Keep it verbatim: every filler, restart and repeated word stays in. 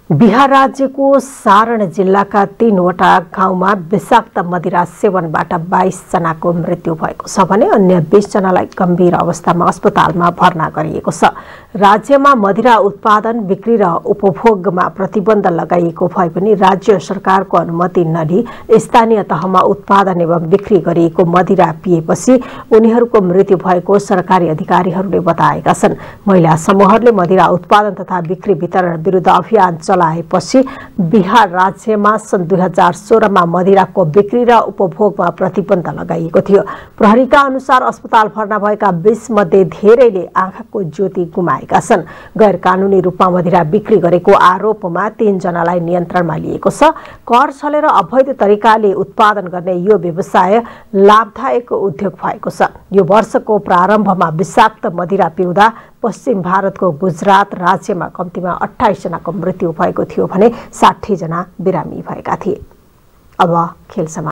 बिहार राज्यको सारण जिल्लाका तीनवटा गाउँमा विषाक्त मदिरा सेवनबाट बाइस जनाको मृत्यु भएको छ भने अन्य बीस जनालाई गम्भीर अवस्थामा अस्पतालमा भर्ना गरिएको छ। राज्यमा मदिरा उत्पादन, बिक्री र उपभोगमा प्रतिबन्ध लगाइएको भए पनि राज्य सरकारको अनुमति नलिई स्थानीय तहमा उत्पादन एवं बिक्री गरिएको मदिरा पिएपछि उनीहरूको मृत्यु भएको सरकारी अधिकारीहरूले बताएका छन्। महिला समूहहरूले मदिरा उत्पादन तथा बिक्री वितरण विरुद्ध अभियान चलाएपछि बिहार राज्यमा सन् दुई हजार सोह्रमा मदिराको बिक्री र उपभोगमा प्रतिबन्ध लगाइएको थियो। प्रहरीका अनुसार अस्पताल भर्ना भएका बीस मध्ये धेरैले आँखाको ज्योति गुमाएका छन्। गैर कानूनी रूपमा मदिरा बिक्री गरेको आरोपमा तीन जनालाई नियन्त्रणमा लिएको छ। कर छलेर अवैध तरिकाले उत्पादन गर्ने यो व्यवसाय लाभदायक उद्योग भएको छ। यो वर्षको प्रारम्भमा विषाक्त मदिरा पिउँदा पश्चिम भारतको गुजरात राज्यमा कम्तीमा अट्ठाइस जनाको मृत्यु भएको थियो भने साठी जना बिरामी भएका थिए। अब खेल समाचार।